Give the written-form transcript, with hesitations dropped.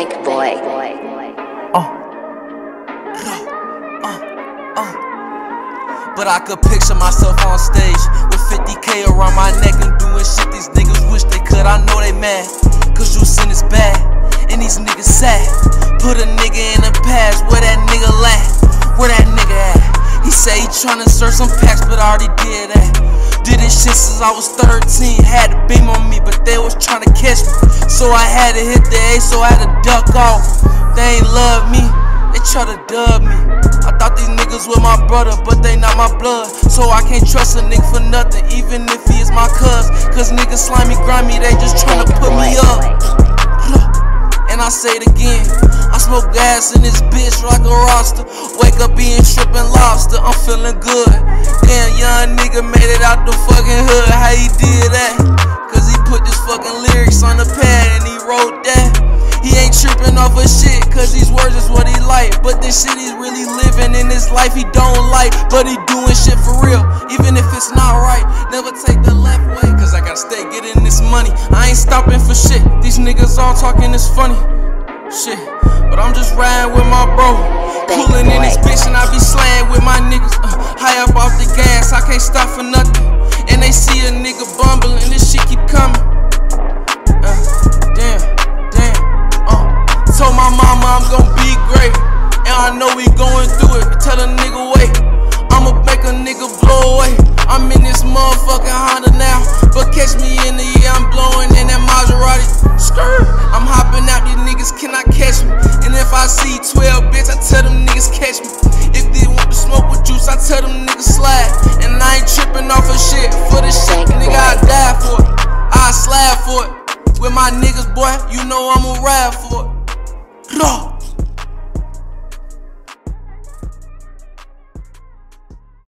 Big boy. But I could picture myself on stage with 50K around my neck and doing shit these niggas wish they could. I know they mad, cause you sin is bad, and these niggas sad. Put a nigga in the past, where that nigga at? Where that nigga at? He say he tryna search some packs, but I already did that. Did this shit since I was 13, had a beam on me, but they was tryna catch me. So I had to hit the A, so I had to duck off. They ain't love me, they try to dub me. I thought these niggas were my brother, but they not my blood. So I can't trust a nigga for nothing, even if he is my cuz. Cause niggas slimy, grimy, they just tryna put me up. And I say it again, I smoke gas in this bitch like a roster. Wake up being trippin' lobster, I'm feeling good. Damn, young nigga made it out the fucking hood. How he did that? Cause he put this fucking lyrics on the pad and he wrote that. He ain't trippin' off of shit, cause these words is what he like. But this shit he's really living in his life he don't like. But he doing shit for real, even if it's not right. Never take the left way, cause I gotta stay getting this money. I ain't stopping for shit, these niggas all talking is funny. Shit, but I'm just riding with my bro. Coolin' in this bitch and I be slaying with my niggas. High up off the gas, I can't stop for nothing. And they see a nigga bumbling, this shit keep coming. Told my mama I'm gon' be great, and I know we going through it. Tell a nigga wait, I'ma make a nigga blow away. I'm in this motherfucking Honda now, but catch me in the year I'm blowing in that Maserati. Skirt, I'm hopping out, these niggas cannot catch me. And if I see 12 bitch, I tell them niggas catch me. If they want to smoke with juice, I tell them niggas slide. And I ain't tripping off of shit, for this shit, nigga I die for it. I slab for it. With my niggas, boy, you know I'ma ride for it.